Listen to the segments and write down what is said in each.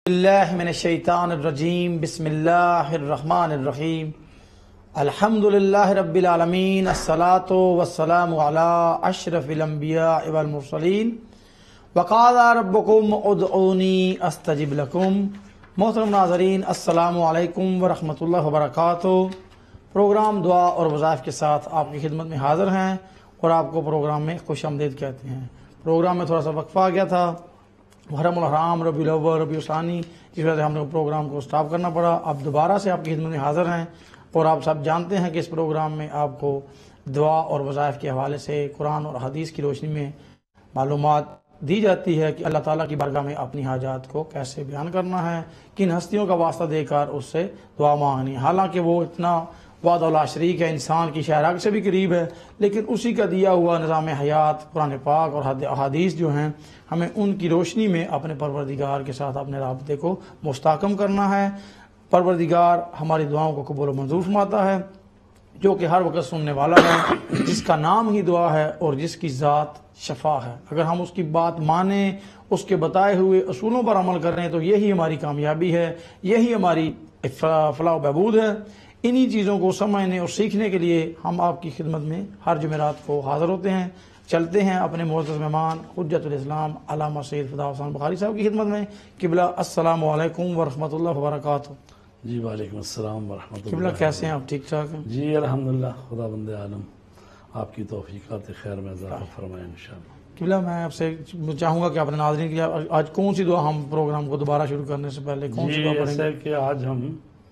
اللہ من الشیطان الرجیم بسم اللہ الرحمن الرحیم الحمدللہ رب العالمین الصلاۃ والسلام علی اشرف الانبیاء والمرسلین وقال ربکم ادعونی استجب لکم۔ محترم ناظرین السلام علیکم ورحمۃ اللہ وبرکاتہ۔ پروگرام دعا اور وظائف کے ساتھ آپ کی خدمت میں حاضر ہیں اور آپ کو پروگرام میں خوش آمدید کہتے ہیں۔ پروگرام میں تھوڑا سا وقفہ آ گیا تھا، محرم الحرام، ربیع الاول، ربیع الثانی، اس وجہ سے ہم نے پروگرام کو سٹاپ کرنا پڑا۔ اب دوبارہ سے آپ کی خدمت میں حاضر ہیں اور آپ سب جانتے ہیں کہ اس پروگرام میں آپ کو دعا اور وظائف کے حوالے سے قرآن اور حدیث کی روشنی میں معلومات دی جاتی ہے کہ اللہ تعالیٰ کی بارگاہ میں اپنی حاجات کو کیسے بیان کرنا ہے، کن ہستیوں کا واسطہ دے کر اس سے دعا مانگنی۔ حالانکہ وہ اتنا وعدہ لا شریک ہے، انسان کی شہراگ سے بھی قریب ہے، لیکن اسی کا دیا ہوا نظام حیات قرآن پاک اور احادیث جو ہیں، ہمیں ان کی روشنی میں اپنے پروردگار کے ساتھ اپنے رابطے کو مستحکم کرنا ہے۔ پروردگار ہماری دعاؤں کو قبول و منظور فرماتا ہے، جو کہ ہر وقت سننے والا ہے، جس کا نام ہی دعا ہے اور جس کی ذات شفا ہے۔ اگر ہم اس کی بات مانیں، اس کے بتائے ہوئے اصولوں پر عمل کریں تو یہی ہماری کامیابی ہے، یہی ہماری فلاح و بہبود ہے۔ انہی چیزوں کو سمجھنے اور سیکھنے کے لیے ہم آپ کی خدمت میں ہر جمعرات کو حاضر ہوتے ہیں۔ چلتے ہیں اپنے معزز مہمان حجت الاسلام علامہ سید فدا حسین بخاری صاحب کی خدمت میں۔ قبلہ السلام علیکم ورحمۃ اللہ وبرکاتہ۔ جی وعلیکم السلام ورحمۃ اللہ۔ قبلہ کیسے ہیں آپ؟ ٹھیک ٹھاک ہیں؟ جی الحمدللہ، خدا بند عالم آپ کی توفیقات خیر میں اضافہ فرمائے انشاءاللہ۔ قبلہ میں آپ سے چاہوں گا کہ اپنے ناظرین کے لیے آج کون سی دعا ہم پروگرام کو دوبارہ شروع کرنے سے پہلے کون سی دعا پڑھیں ایسا گے؟ ہے کہ آج ہم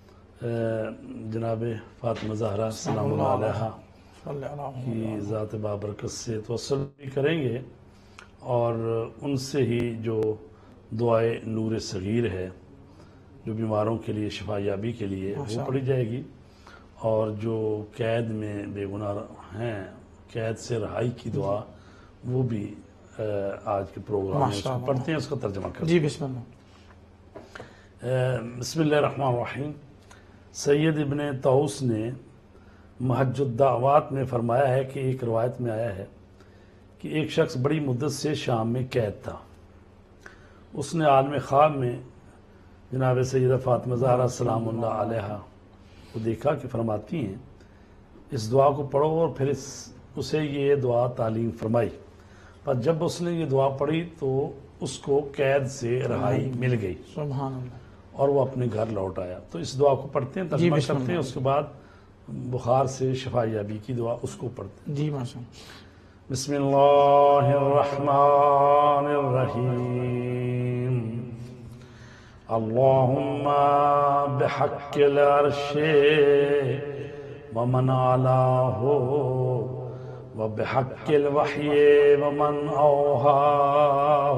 جناب فاطمہ زہرا سلام اللہ علیہا کی ذات بابرکت سے توسل بھی کریں گے، اور ان سے ہی جو دعائے نور صغیر ہے جو بیماروں کے لیے شفا یابی کے لیے وہ پڑھی جائے گی، اور جو قید میں بے گناہ ہیں قید سے رہائی کی دعا وہ بھی آج کے پروگرام میں اس کو پڑھتے ہیں، اس کا ترجمہ کرتے ہیں۔ جی بسم اللہ۔ بسم اللہ الرحمن الرحیم۔ سید ابن طاؤس نے محج الدعوات میں فرمایا ہے کہ ایک روایت میں آیا ہے کہ ایک شخص بڑی مدت سے شام میں قید تھا۔ اس نے عالم خواب میں جناب سیدہ فاطمہ زہرا سلام اللہ علیہا کو دیکھا کہ فرماتی ہیں اس دعا کو پڑھو، اور پھر اسے یہ دعا تعلیم فرمائی۔ پر جب اس نے یہ دعا پڑھی تو اس کو قید سے رہائی مل گئی سبحان اللہ، اور وہ اپنے گھر لوٹ آیا۔ تو اس دعا کو پڑھتے ہیں، ترجمہ کرتے ہیں، اس کے بعد بخار سے شفا یابی کی دعا اس کو پڑھتے ہیں۔ جی ماشاء اللہ۔ بسم اللہ الرحمن الرحیم۔ اللہم بحق العرش ومن علاہ وبحق الوحی ومن اوحاہ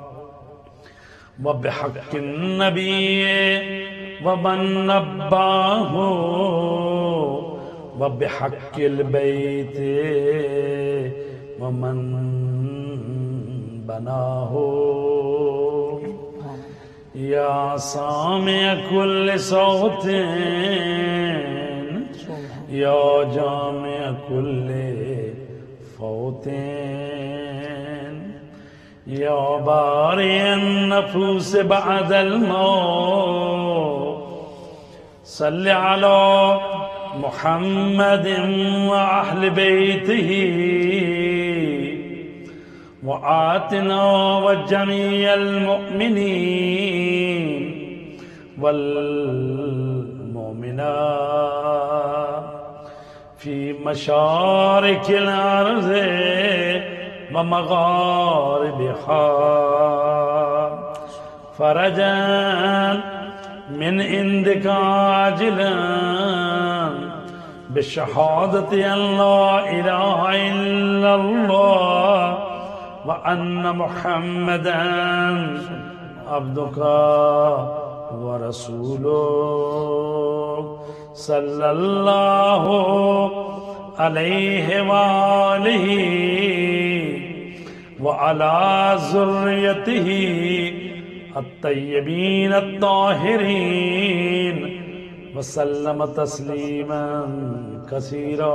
وبحق النبی ومن نباہ وبحق البیت ومن بناہ یا سامع کل صوت یا جامع کل فوت یا باری النفوس بعد الموت صل علی محمد وأهل بيته وآتنا وجميع المؤمنين والمؤمنات في مشارق الأرض ومغاربها فرجا من عندك عاجلا بشهادة أن لا إله إلا الله وأن محمدا عبدك ورسولك صلى الله عليه وآله وعلى ذريته الطيبين الطاهرين وسلم تسلیما کثیرا۔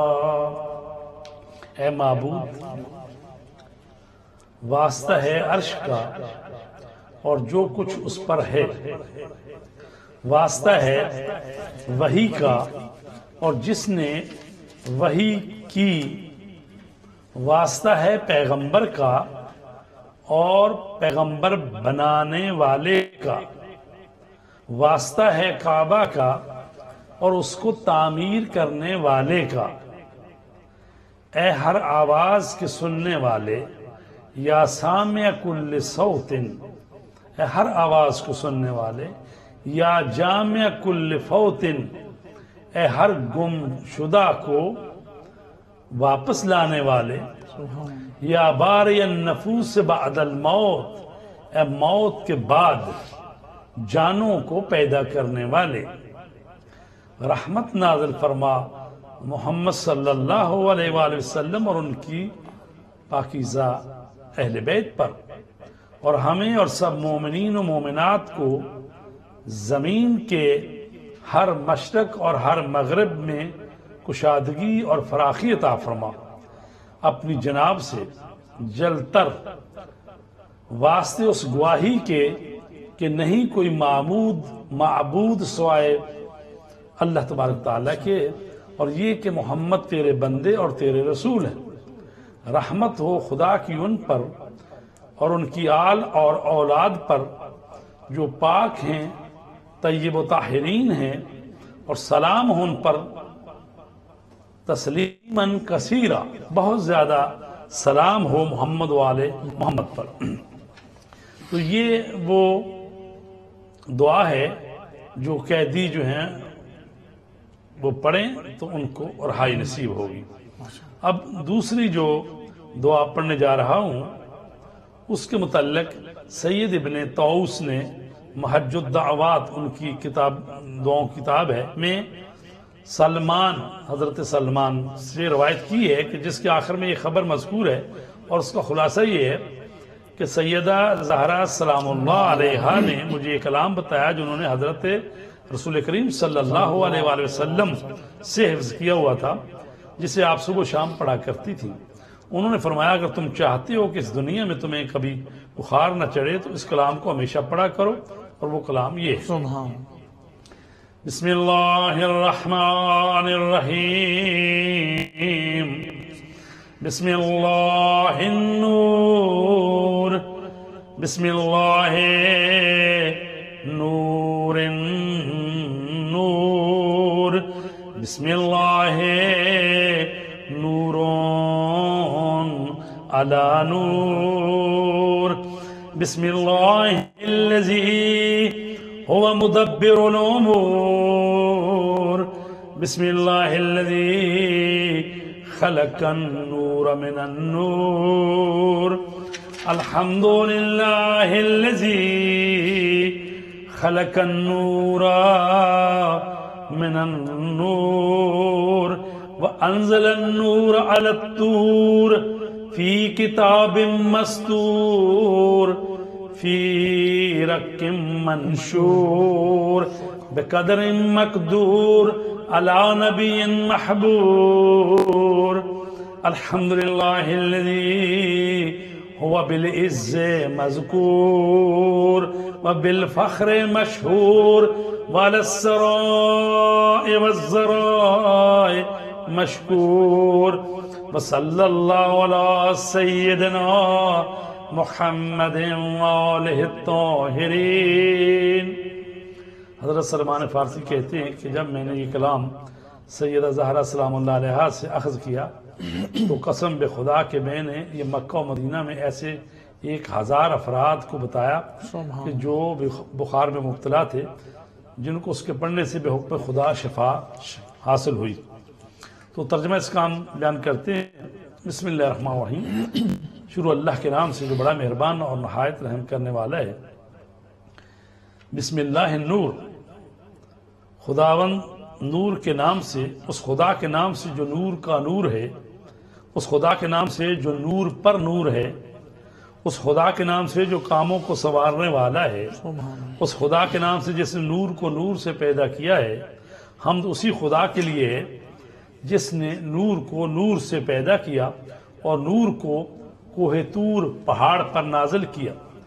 اے معبود، واسطہ ہے عرش کا اور جو کچھ اس پر ہے، واسطہ ہے وحی کا اور جس نے وحی کی، واسطہ ہے پیغمبر کا اور پیغمبر بنانے والے کا، واسطہ ہے کعبہ کا اور اس کو تعمیر کرنے والے کا۔ اے ہر آواز کے سننے والے، یا سامع کل صوت، اے ہر آواز کو سننے والے، یا جامع کل فوت، اے ہر گم شدہ کو واپس لانے والے، یا باری النفوس بعد الموت، اے موت کے بعد جانوں کو پیدا کرنے والے۔ رحمت نازل فرما محمد صلی اللہ علیہ وآلہ وسلم اور ان کی پاکیزہ اہل بیت پر، اور ہمیں اور سب مومنین و مومنات کو زمین کے ہر مشرق اور ہر مغرب میں کشادگی اور فراخی عطا فرما، اپنی جناب سے جل تر، واسطے اس گواہی کے کہ نہیں کوئی معبود سوائے اللہ تبارک تعالیٰ کے، اور یہ کہ محمد تیرے بندے اور تیرے رسول ہیں۔ رحمت ہو خدا کی ان پر اور ان کی آل اور اولاد پر جو پاک ہیں، طیب و طاہرین ہیں، اور سلام ہو ان پر تسلیماً کثیرا، بہت زیادہ سلام ہو محمد والے محمد پر۔ تو یہ وہ دعا ہے جو قیدی جو ہیں وہ پڑھیں تو ان کو رہائی نصیب ہوگی۔ اب دوسری جو دعا پڑھنے جا رہا ہوں اس کے متعلق سید ابن طاؤس نے محج الدعوات، ان کی کتاب دعاؤں کتاب ہے میں سلمان، حضرت سلمان سے روایت کی ہے کہ جس کے آخر میں یہ خبر مذکور ہے، اور اس کا خلاصہ یہ ہے کہ سیدہ زہرا سلام اللہ علیہا نے مجھے یہ کلام بتایا جو انہوں نے حضرت رسول کریم صلی اللہ علیہ وآلہ وسلم سے حفظ کیا ہوا تھا، جسے آپ صبح و شام پڑھا کرتی تھی۔ انہوں نے فرمایا اگر تم چاہتے ہو کہ اس دنیا میں تمہیں کبھی بخار نہ چڑھے تو اس کلام کو ہمیشہ پڑھا کرو، اور وہ کلام یہ ہے: بسم اللہ الرحمن الرحیم، بسم اللہ النور، بسم اللہ نور النور، بسم اللہ نور علی نور، بسم اللہ الذی هو مدبر الامور، بسم اللہ الذی خلق النور من النور، الحمد للہ الذی خلق النور من النور وانزل النور على الطور في كتاب مستور في رق منشور بقدر مقدور على نبي محبور، الحمد لله الذي هو بالعز مذكور وبالفخر مشهور وعلى السراء والزراء مشكور، وصلى الله على سيدنا محمد وآلہ الطاہرین۔ حضرت سلمان فارسی کہتے ہیں کہ جب میں نے یہ کلام سیدہ زہرا سلام اللہ علیہا سے اخذ کیا تو قسم بے خدا کہ میں نے یہ مکہ و مدینہ میں ایسے 1000 افراد کو بتایا کہ جو بخار میں مبتلا تھے، جن کو اس کے پڑھنے سے بے حکم خدا شفا حاصل ہوئی۔ تو ترجمہ اس کا بیان کرتے ہیں۔ بسم اللہ الرحمن الرحیم، شروع اللہ کے نام سے جو بڑا مہربان اور نہایت رحم کرنے والا ہے۔ بسم اللہ النور، خداوند نور کے نام سے، اس خدا کے نام سے جو نور کا نور ہے، اس خدا کے نام سے جو نور پر نور ہے، اس خدا کے نام سے جو کاموں کو سنوارنے والا ہے، اس خدا کے نام سے جس نے نور کو نور سے پیدا کیا ہے۔ حمد اسی خدا کے لیے ہے جس نے نور کو نور سے پیدا کیا اور نور کو کوہ طور پہاڑ پر نازل کیا۔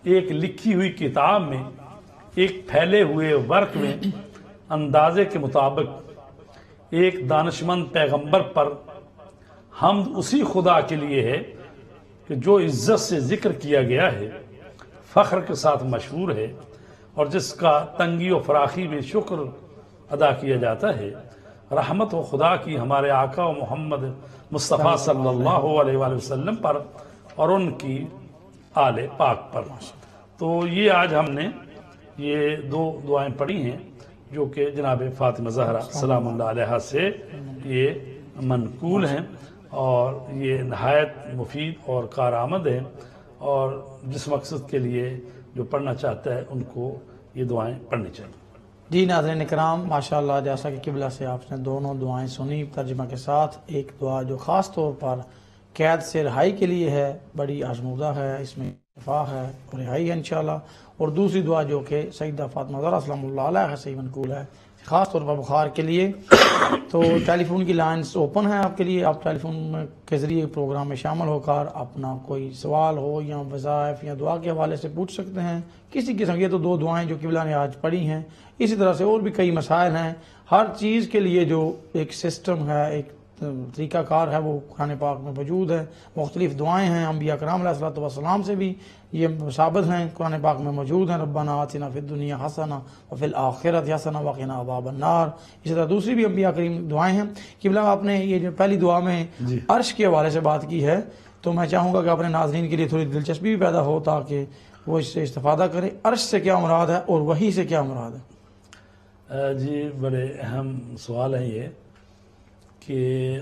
ایک لکھی ہوئی کتاب میں، ایک پھیلے ہوئے ورق میں اندازے کے مطابق ایک دانشمند پیغمبر پر حمد اسی خدا کے لیے ہے کہ جو عزت سے ذکر کیا گیا ہے، فخر کے ساتھ مشہور ہے، اور جس کا تنگی و فراخی میں شکر ادا کیا جاتا ہے۔ رحمت و خدا کی ہمارے آقا و محمد مصطفیٰ صلی اللہ علیہ وآلہ وسلم پر اور ان کی آل پاک پر۔ تو یہ آج ہم نے یہ دو دعائیں پڑھی ہیں جو کہ جناب فاطمہ زہرا سلام اللہ علیہ سے یہ منقول ہیں، اور یہ نہایت مفید اور کارآمد ہیں، اور جس مقصد کے لیے جو پڑھنا چاہتا ہے ان کو یہ دعائیں پڑھنی چاہیے۔ جی ناظرین کرام، ماشاءاللہ جیسا کہ قبلہ سے آپ نے دونوں دعائیں سنی ترجمہ کے ساتھ، ایک دعا جو خاص طور پر قید سے رہائی کے لیے ہے، بڑی آزمودہ ہے، اس میں شفا ہے اور رہائی ہے انشاءاللہ، اور دوسری دعا جو کہ سیدہ فاطمہ زہرا سلام اللہ علیہ سے منقول ہے، خاص طور پر بخار کے لیے۔ تو ٹیلی فون کی لائنز اوپن ہیں آپ کے لیے، آپ ٹیلی فون کے ذریعے پروگرام میں شامل ہو کر اپنا کوئی سوال ہو یا وظائف یا دعا کے حوالے سے پوچھ سکتے ہیں کسی قسم کی۔ تو دو دعائیں جو قبلہ نے آج پڑھی ہیں، اسی طرح سے اور بھی کئی مسائل ہیں، ہر چیز کے لیے جو ایک سسٹم ہے، ایک طریقہ کار ہے، وہ قرآن پاک میں موجود ہے۔ مختلف دعائیں ہیں انبیاء کرام علیہ السلام سے بھی یہ ثابت ہیں، قرآن پاک میں موجود ہیں۔ ربنا آتنا فی الدنیا حسنہ وفی الآخرۃ حسنہ وقنا عذاب النار۔ اسی طرح دوسری بھی انبیاء کریم دعائیں ہیں۔ قبلہ آپ نے یہ جو پہلی دعا میں عرش کے حوالے سے بات کی ہے، تو میں چاہوں گا کہ اپنے ناظرین کے لیے تھوڑی دلچسپی بھی پیدا ہو تاکہ وہ اس سے استفادہ کریں۔ عرش سے کیا مراد ہے اور وحی سے کیا مراد ہے؟ جی بڑے اہم سوال ہے یہ کہ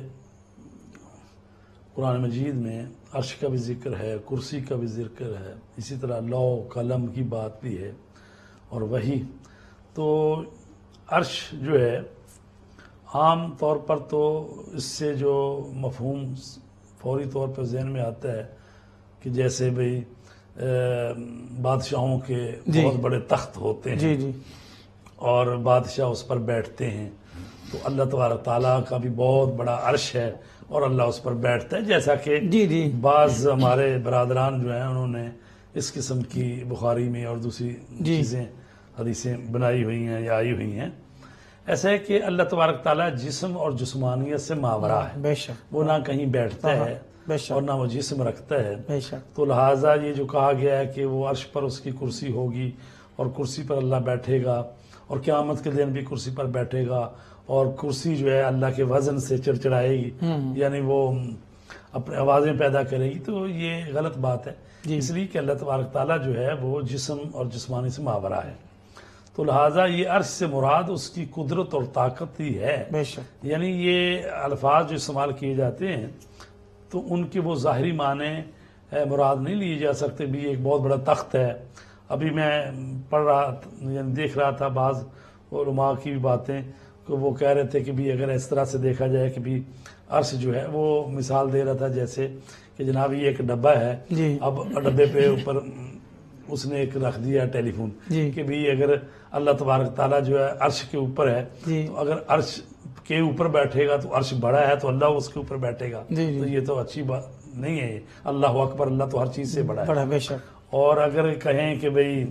قرآن مجید میں عرش کا بھی ذکر ہے، کرسی کا بھی ذکر ہے، اسی طرح لو قلم کی بات بھی ہے اور وحی۔ تو عرش جو ہے عام طور پر تو اس سے جو مفہوم فوری طور پر ذہن میں آتا ہے کہ جیسے بھئی بادشاہوں کے بہت بڑے تخت ہوتے ہیں اور بادشاہ اس پر بیٹھتے ہیں، تو اللہ تبارک تعالیٰ کا بھی بہت بڑا عرش ہے اور اللہ اس پر بیٹھتا ہے، جیسا کہ بعض ہمارے برادران جو ہیں انہوں نے اس قسم کی بخاری میں اور دوسری چیزیں حدیثیں بنائی ہوئی ہیں یا آئی ہوئی ہیں۔ ایسا ہے کہ اللہ تبارک تعالیٰ جسم اور جسمانیت سے ماورا ہے، وہ نہ کہیں بیٹھتا ہے اور نہ وہ جسم رکھتا ہے۔ تو لہٰذا یہ جو کہا گیا ہے کہ وہ عرش پر اس کی کرسی ہوگی اور کرسی پر اللہ بیٹھے گا اور قیامت کے دن بھی کرسی پر بیٹھے گا، اور کرسی جو ہے اللہ کے وزن سے چڑچڑائے گی، یعنی وہ اپنے آوازیں پیدا کرے گی، تو یہ غلط بات ہے، اس لیے کہ اللہ تبارک تعالیٰ جو ہے وہ جسم اور جسمانی سے ماورا ہے۔ تو لہٰذا یہ عرش سے مراد اس کی قدرت اور طاقت ہی ہے، یعنی یہ الفاظ جو استعمال کیے جاتے ہیں تو ان کے وہ ظاہری معنی مراد نہیں لیے جا سکتے بھی ایک بہت بڑا تخت ہے۔ ابھی میں پڑھ رہا یعنی دیکھ رہا تھا بعض علماء کی بھی باتیں کہ وہ کہہ رہے تھے کہ بھی اگر اس طرح سے دیکھا جائے کہ بھی عرش جو ہے، وہ مثال دے رہا تھا جیسے کہ جناب یہ ایک ڈبہ ہے، اب ڈبے پہ اوپر اس نے ایک رکھ دیا ٹیلی فون کہ بھی اگر اللہ تبارک تعالیٰ جو ہے عرش کے اوپر ہے، تو اگر عرش کے اوپر بیٹھے گا تو عرش بڑا ہے تو اللہ اس کے اوپر بیٹھے گا، تو یہ تو اچھی بات نہیں ہے۔ اللہ اکبر، اللہ تو ہر چیز سے بڑا ہے۔ اور اگر کہیں کہ بھئی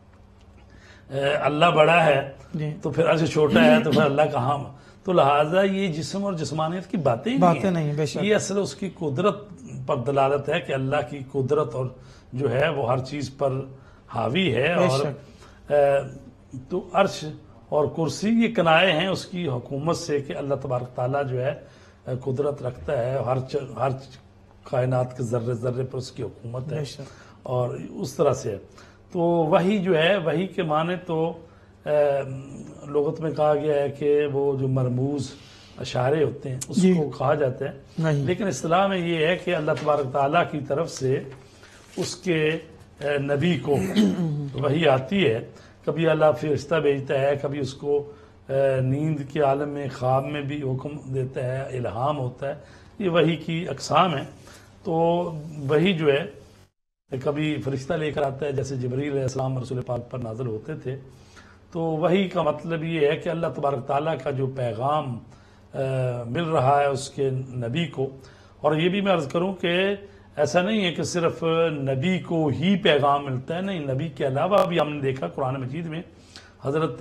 اللہ بڑا ہے تو پھر عرش چھوٹا ہے تو پھر اللہ کہاں؟ تو لہٰذا یہ جسم اور جسمانیت کی باتیں نہیں ہیں، یہ اصل اس کی قدرت پر دلالت ہے کہ اللہ کی قدرت اور جو ہے وہ ہر چیز پر حاوی ہے۔ اور تو عرش اور کرسی یہ کنائے ہیں اس کی حکومت سے کہ اللہ تبارک تعالیٰ جو ہے قدرت رکھتا ہے، ہر کائنات کے ذرے ذرے پر اس کی حکومت ہے، اور اس طرح سے۔ تو وحی جو ہے، وحی کے معنی تو لغت میں کہا گیا ہے کہ وہ جو مرموز اشارے ہوتے ہیں اس کو کہا جاتا ہے، لیکن اصطلاح میں یہ ہے کہ اللہ تبارک تعالیٰ کی طرف سے اس کے نبی کو وحی آتی ہے، کبھی اللہ فرشتہ بھیجتا ہے، کبھی اس کو نیند کے عالم میں خواب میں بھی حکم دیتا ہے، الہام ہوتا ہے، یہ وحی کی اقسام ہیں۔ تو وحی جو ہے کبھی فرشتہ لے کر آتا ہے، جیسے جبریل علیہ السلام رسول پاک پر نازل ہوتے تھے۔ تو وحی کا مطلب یہ ہے کہ اللہ تبارک تعالیٰ کا جو پیغام مل رہا ہے اس کے نبی کو، اور یہ بھی میں عرض کروں کہ ایسا نہیں ہے کہ صرف نبی کو ہی پیغام ملتا ہے، نہیں، نبی کے علاوہ بھی ہم نے دیکھا قرآن مجید میں حضرت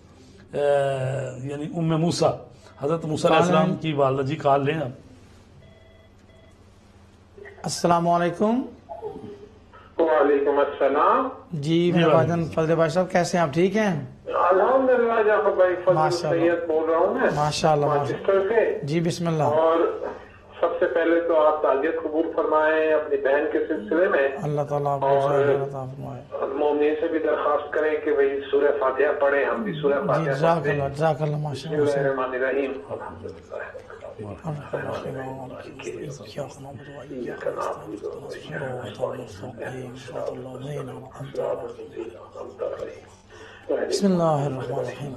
یعنی ام موسیٰ، حضرت موسیٰ علیہ السلام کی والدہ جی کال لیں آپ۔ السلام علیکم۔ وعلیکم السلام۔ جی میرے بھائی فضل بھائی صاحب کیسے ہیں آپ؟ ٹھیک ہیں؟ الحمدللہ جعفر بھائی، فضل سید بول رہا ہوں میں ماشاء اللہ مانچسٹر سے۔ جی بسم اللہ۔ اور سب سے پہلے تو آپ تعزیت قبول فرمائیں اپنی بہن کے سلسلے میں، اللہ تعالیٰ آپ کو اور مومنین سے بھی درخواست کریں کہ وہی سورہ فاتحہ پڑھیں، ہم بھی سورہ فاتحہ جزاک اللہ جزاک اللہ ماشاء اللہ۔ بسم اللہ الرحمن الرحیم، الحمدللہ بسم اللہ الرحمن الرحیم۔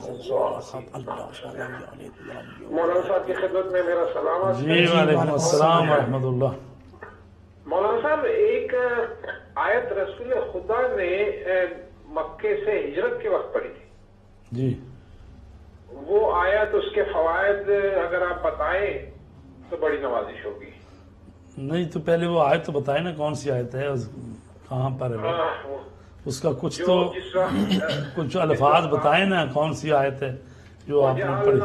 مولانا صاحب کی خدمت میں میرا سلام۔ جی وعلیکم السلام ورحمۃ اللہ۔ مولانا صاحب، ایک آیت رسول خدا نے مکے سے ہجرت کے وقت پڑھی تھی، جی وہ آیت، اس کے فوائد اگر آپ بتائیں تو بڑی نوازش ہوگی۔ نہیں تو پہلے وہ آیت تو بتائے نا، کون سی آیت ہے، کہاں پر ہے، اس کا کچھ تو کچھ الفاظ بتائے نا، کون سی آیت ہے جو آپ نے پڑھی۔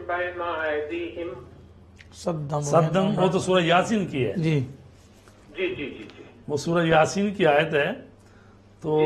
صدم، وہ تو سورہ یاسین کی ہے۔ جی جی جی جی جی، وہ سورہ یاسین کی آیت ہے، تو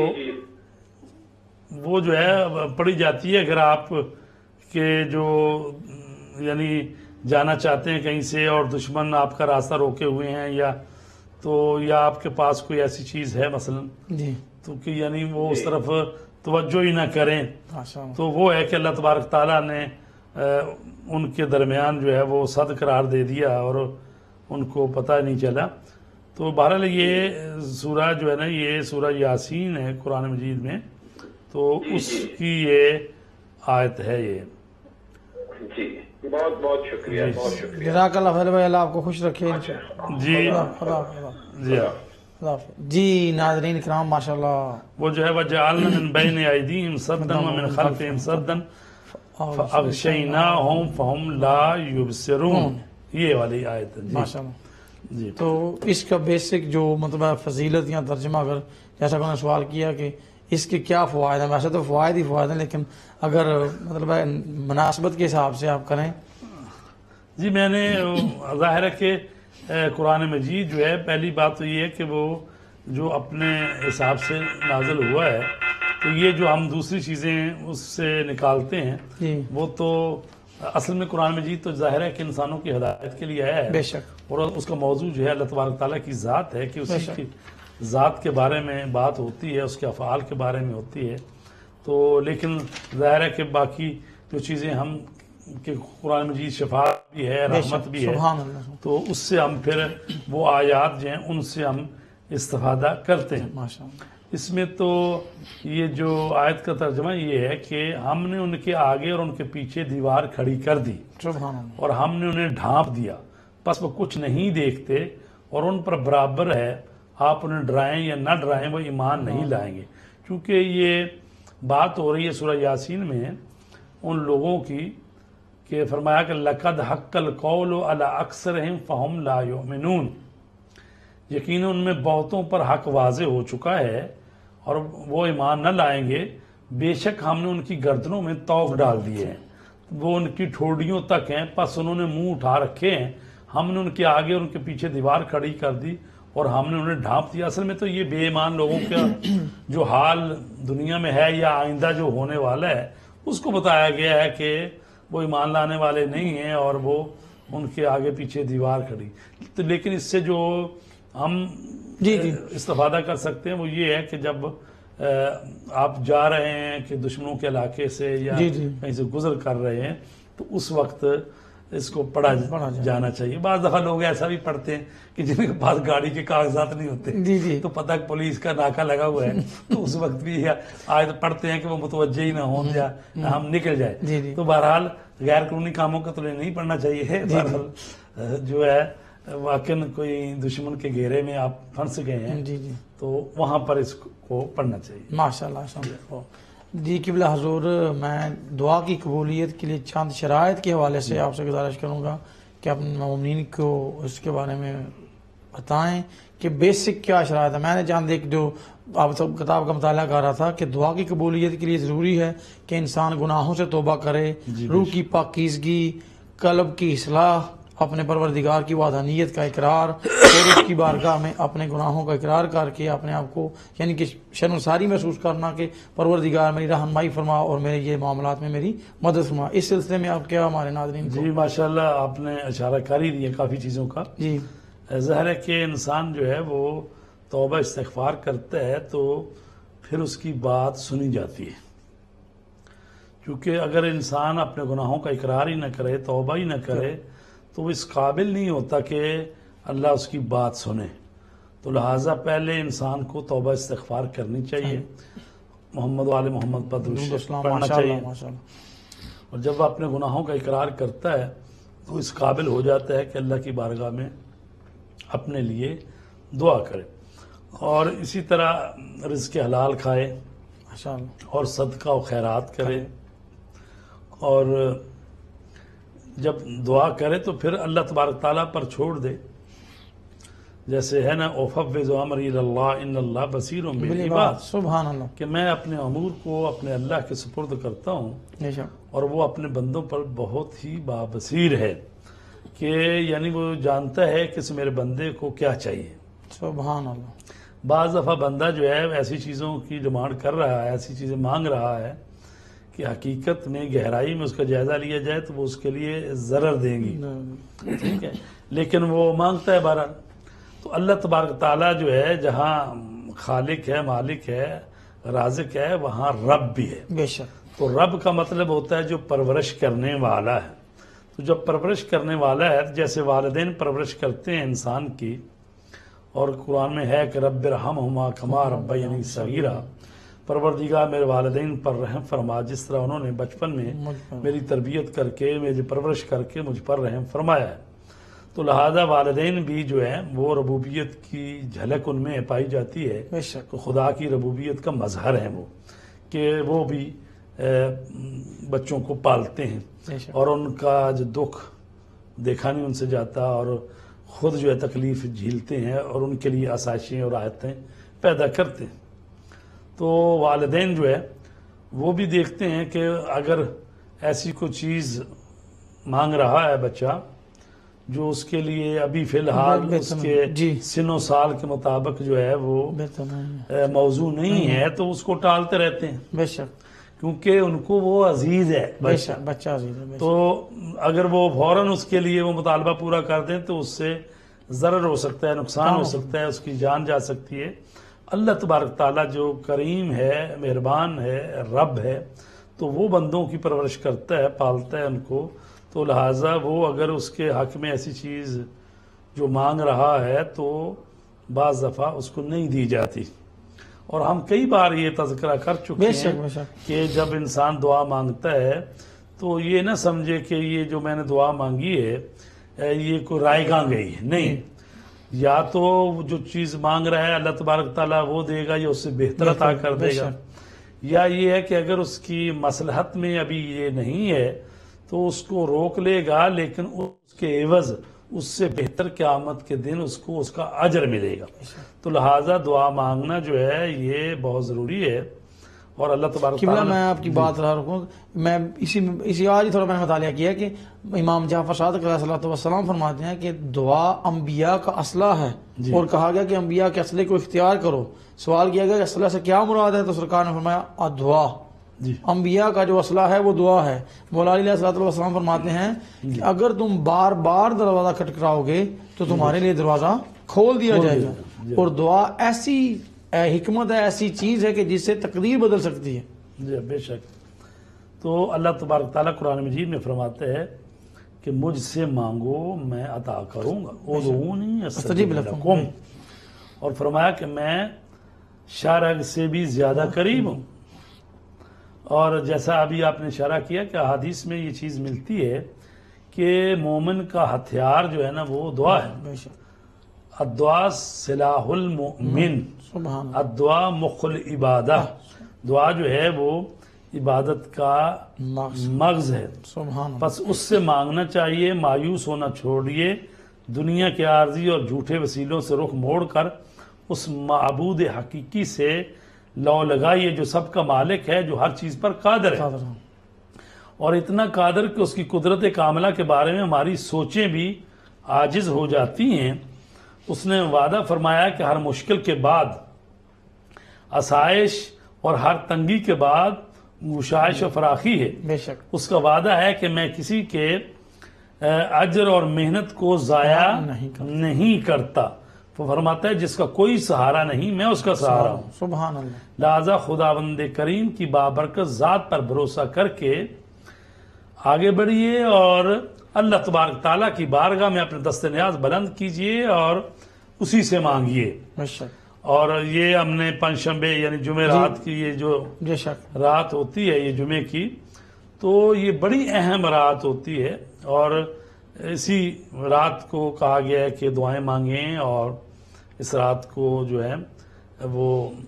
وہ جو ہے پڑھی جاتی ہے اگر آپ کے جو یعنی جانا چاہتے ہیں کہیں سے اور دشمن آپ کا راستہ روکے ہوئے ہیں، یا آپ کے پاس کوئی ایسی چیز ہے مثلا جی تو کہ یعنی وہ اس طرف توجہ ہی نہ کریں، تو وہ ہے کہ اللہ تبارک تعالیٰ نے ان کے درمیان جو ہے وہ صد قرار دے دیا اور ان کو پتہ نہیں چلا۔ تو بہرحال یہ سورہ جو ہے نا، یہ سورہ یاسین ہے قرآن مجید میں، تو اس کی یہ آیت ہے یہ۔ جی بہت بہت شکریہ، بہت شکریہ، جزاک اللہ خیر بھائی، اللہ آپ کو خوش رکھے۔ جی جی ناظرین کرام ماشاء اللہ، وہ جو ہے وَجَعَلْنَا مِن بَيْنِ أَيْدِيهِمْ سَدًّا وَمِنْ خَلْفِهِمْ سَدًّا فَأَغْشَيْنَاهُمْ فَهُمْ لَا يُبْصِرُونَ، یہ والی آیت ہے ماشاء اللہ۔ جی۔ تو اس کا بیسک جو مطلب فضیلت یا ترجمہ، اگر جیسا کہ انہوں نے سوال کیا کہ اس کے کیا فوائد ہیں، ویسے تو فوائد ہی فوائد ہیں، لیکن اگر مطلب مناسبت کے حساب سے آپ کریں۔ جی میں نے ظاہر ہے کہ قرآن مجید جو ہے، پہلی بات تو یہ ہے کہ وہ جو اپنے حساب سے نازل ہوا ہے، تو یہ جو ہم دوسری چیزیں اس سے نکالتے ہیں وہ تو اصل میں قرآن مجید تو ظاہر ہے کہ انسانوں کی ہدایت کے لیے آیا ہے، بے شک، اور اس کا موضوع جو ہے اللہ تبارک تعالیٰ کی ذات ہے، کہ اسی کی ذات کے بارے میں بات ہوتی ہے، اس کے افعال کے بارے میں ہوتی ہے۔ تو لیکن ظاہر ہے کہ باقی جو چیزیں ہم کہ قرآن مجید شفاعت بھی ہے، رحمت بھی ہے، تو اس سے ہم پھر وہ آیات جو ہیں ان سے ہم استفادہ کرتے ہیں۔ اس میں تو یہ جو آیت کا ترجمہ یہ ہے کہ ہم نے ان کے آگے اور ان کے پیچھے دیوار کھڑی کر دی اور ہم نے انہیں ڈھانپ دیا، پس وہ کچھ نہیں دیکھتے اور ان پر برابر ہے، آپ انہیں ڈرائیں یا نہ ڈرائیں وہ ایمان نہیں لائیں گے۔ چونکہ یہ بات ہو رہی ہے سورہ یاسین میں ان لوگوں کی کہ فرمایا کہ لَقَدْ حَقَّ الْقَوْلُ عَلَىٰ أَكْثَرِهِمْ فَهُمْ لَا يُؤْمِنُونَ، یقیناً ان میں بہتوں پر حق واضح ہو چکا ہے اور وہ ایمان نہ لائیں گے۔ بے شک ہم نے ان کی گردنوں میں طوق ڈال دیے ہیں، وہ ان کی ٹھوڑیوں تک ہیں، پس انہوں نے منہ اٹھا رکھے ہیں، ہم نے ان کے آگے اور ان کے پیچھے دیوار کھڑی کر دی اور ہم نے انہیں ڈھانپ دیا۔ اصل میں تو یہ بے ایمان لوگوں کا جو حال دنیا میں ہے یا آئندہ جو ہونے والا ہے اس کو بتایا گیا ہے کہ وہ ایمان لانے والے نہیں ہیں اور وہ ان کے آگے پیچھے دیوار کھڑی۔ تو لیکن اس سے جو ہم استفادہ کر سکتے ہیں وہ یہ ہے کہ جب آپ جا رہے ہیں کہ دشمنوں کے علاقے سے یا کہیں سے گزر کر رہے ہیں تو اس وقت اس کو پڑھا جانا چاہیے۔ بعض دفعہ لوگ ایسا بھی پڑھتے ہیں کہ جن کے پاس گاڑی کے کاغذات نہیں ہوتے تو پتہ پولیس کا ناکہ لگا ہوا ہے تو اس وقت بھی آیت پڑھتے ہیں کہ وہ متوجہ ہی نہ ہوں یا ہم نکل جائیں۔ تو بہرحال غیر قانونی کاموں کا تو نہیں پڑھنا چاہیے، بہرحال جو ہے واقعاً کوئی دشمن کے گھیرے میں آپ پھنس گئے ہیں تو وہاں پر اس کو پڑھنا چاہیے۔ ماشاءاللہ۔ جی قبلہ حضور، میں دعا کی قبولیت کے لیے چند شرائط کے حوالے سے آپ سے گزارش کروں گا کہ اپنے مومنین کو اس کے بارے میں بتائیں کہ بیسک کیا شرائط ہے. میں نے چاند ایک جو آپ سب کتاب کا مطالعہ کر رہا تھا کہ دعا کی قبولیت کے لیے ضروری ہے کہ انسان گناہوں سے توبہ کرے، روح کی پاکیزگی، قلب کی اصلاح، اپنے پروردگار کی وحدانیت کا اقرار اور اس کی بارگاہ میں اپنے گناہوں کا اقرار کر کے اپنے آپ کو یعنی کہ شرمساری محسوس کرنا کہ پروردگار میری رہنمائی فرما اور میرے یہ معاملات میں میری مدد فرما. اس سلسلے میں آپ کیا ہمارے ناظرین کو؟ جی ماشاءاللہ آپ نے اشارہ کر ہی دیا کافی چیزوں کا. جی ظاہر ہے کہ انسان جو ہے وہ توبہ استغفار کرتا ہے تو پھر اس کی بات سنی جاتی ہے، کیونکہ اگر انسان اپنے گناہوں کا اقرار ہی نہ کرے، توبہ ہی نہ کرے، تو وہ اس قابل نہیں ہوتا کہ اللہ اس کی بات سنے. تو لہٰذا پہلے انسان کو توبہ استغفار کرنی چاہیے، محمد و آل محمد پر درود پڑھنا چاہیے، اور جب وہ اپنے گناہوں کا اقرار کرتا ہے تو اس قابل ہو جاتا ہے کہ اللہ کی بارگاہ میں اپنے لیے دعا کرے. اور اسی طرح رزق حلال کھائے اور صدقہ و خیرات کرے، اور جب دعا کرے تو پھر اللہ تبارک تعالیٰ پر چھوڑ دے. جیسے ہے نا اوفوض امری اللہ ان اللہ بصیر بالعباد، سبحان اللہ، کہ میں اپنے امور کو اپنے اللہ کے سپرد کرتا ہوں اور وہ اپنے بندوں پر بہت ہی بابصیر ہے، کہ یعنی وہ جانتا ہے کہ میرے بندے کو کیا چاہیے. سبحان اللہ. بعض دفعہ بندہ جو ہے ایسی چیزوں کی ڈیمانڈ کر رہا ہے، ایسی چیزیں مانگ رہا ہے کہ حقیقت میں گہرائی میں اس کا جائزہ لیا جائے تو وہ اس کے لیے ضرر دیں گی، ٹھیک ہے، لیکن وہ مانگتا ہے بہرحال. تو اللہ تبارک تعالیٰ جو ہے جہاں خالق ہے، مالک ہے، رازق ہے، وہاں رب بھی ہے. بے شک. تو رب کا مطلب ہوتا ہے جو پرورش کرنے والا ہے. تو جب پرورش کرنے والا ہے، جیسے والدین پرورش کرتے ہیں انسان کی، اور قرآن میں ہے کہ رب ارحمہما کما ربیانی صغیرا، پروردگار میرے والدین پر رحم فرما جس طرح انہوں نے بچپن میں میری تربیت کر کے، میری پرورش کر کے مجھ پر رحم فرمایا ہے. تو لہذا والدین بھی جو ہے وہ ربوبیت کی جھلک ان میں پائی جاتی ہے. تو خدا کی ربوبیت کا مظہر ہے وہ، کہ وہ بھی بچوں کو پالتے ہیں اور ان کا جو دکھ دیکھا نہیں ان سے جاتا، اور خود جو ہے تکلیف جھیلتے ہیں اور ان کے لیے آسائشیں اور آیتیں پیدا کرتے ہیں. تو والدین جو ہے وہ بھی دیکھتے ہیں کہ اگر ایسی کوئی چیز مانگ رہا ہے بچہ جو اس کے لیے ابھی فی الحال اس کے سن و سال کے مطابق جو ہے وہ موضوع نہیں ہے، تو اس کو ٹالتے رہتے ہیں. بے شک. کیونکہ ان کو وہ عزیز ہے بچہ عزیز ہے. تو اگر وہ فوراً اس کے لیے وہ مطالبہ پورا کر دیں تو اس سے ضرر ہو سکتا ہے، نقصان ہو سکتا ہے، اس کی جان جا سکتی ہے. اللہ تبارک تعالیٰ جو کریم ہے، مہربان ہے، رب ہے، تو وہ بندوں کی پرورش کرتا ہے، پالتا ہے ان کو. تو لہٰذا وہ اگر اس کے حق میں ایسی چیز جو مانگ رہا ہے تو بعض دفعہ اس کو نہیں دی جاتی. اور ہم کئی بار یہ تذکرہ کر چکے ہیں کہ جب انسان دعا مانگتا ہے تو یہ نہ سمجھے کہ یہ جو میں نے دعا مانگی ہے یہ کوئی رائے گاں گئی ہے. نہیں، یا تو جو چیز مانگ رہا ہے اللہ تبارک تعالیٰ وہ دے گا یا اس سے بہتر عطا کر دے گا، یا یہ ہے کہ اگر اس کی مصلحت میں ابھی یہ نہیں ہے تو اس کو روک لے گا، لیکن اس کے عوض اس سے بہتر قیامت کے دن اس کو اس کا اجر ملے گا. تو لہٰذا دعا مانگنا جو ہے یہ بہت ضروری ہے. اور اللہ تبارک تعالیٰ، میں آپ کی بات رہا رکھوں، میں اسی آج ہی تھوڑا میں نے مطالعہ کیا کہ امام جعفر صادق علیہ الصلوۃ والسلام فرماتے ہیں کہ دعا انبیاء کا اسلحہ ہے. اور کہا گیا کہ انبیاء کے اسلحے کو اختیار کرو. سوال کیا گیا کہ اسلحہ سے کیا مراد ہے، تو سرکار نے فرمایا دعا. انبیاء کا جو اسلحہ ہے وہ دعا ہے. مولا علیہ الصلوۃ والسلام فرماتے ہیں کہ اگر تم بار بار دروازہ کھٹکھٹاؤ گے تو تمہارے لیے دروازہ کھول دیا جائے گا. اور دعا ایسی حکمت ہے، ایسی چیز ہے کہ جس سے تقدیر بدل سکتی ہے. جی بے شک. تو اللہ تبارک تعالیٰ قرآن مجید میں فرماتے ہیں کہ مجھ سے مانگو میں عطا کروں گا، ادعونی استجب لکم، اور فرمایا کہ میں شارگ سے بھی زیادہ قریب ہوں. اور جیسا ابھی آپ نے اشارہ کیا کہ احادیث میں یہ چیز ملتی ہے کہ مومن کا ہتھیار جو ہے نا وہ دعا ہے. الدعا سلاح المؤمن، الدعا مخ العبادہ. دعا جو ہے وہ عبادت کا مغز ہے. پس اس سے مانگنا چاہیے، مایوس ہونا چھوڑیے، دنیا کے عارضی اور جھوٹے وسیلوں سے رخ موڑ کر اس معبود حقیقی سے لو لگائیے جو سب کا مالک ہے، جو ہر چیز پر قادر ہے، اور اتنا قادر کہ اس کی قدرت کاملہ کے بارے میں ہماری سوچیں بھی عاجز ہو جاتی ہیں۔ اس نے وعدہ فرمایا کہ ہر مشکل کے بعد آسائش اور ہر تنگی کے بعد گشائش و فراخی ہے۔ بے شک اس کا وعدہ ہے کہ میں کسی کے اجر اور محنت کو ضائع نہیں کرتا۔ وہ فرماتا ہے جس کا کوئی سہارا نہیں، میں اس کا سہارا ہوں۔ سبحان اللہ۔ لہذا خداوند کریم کی بابرکت ذات پر بھروسہ کر کے آگے بڑھیے اور اللہ تبارک تعالیٰ کی بارگاہ میں اپنے دست نیاز بلند کیجئے اور اسی سے مانگیے۔ بے شک۔ اور یہ ہم نے پنجشنبے یعنی جمعرات کی یہ جو بے شک رات ہوتی ہے یہ جمعے کی، تو یہ بڑی اہم رات ہوتی ہے، اور اسی رات کو کہا گیا ہے کہ دعائیں مانگیں، اور اس رات کو جو ہے وہ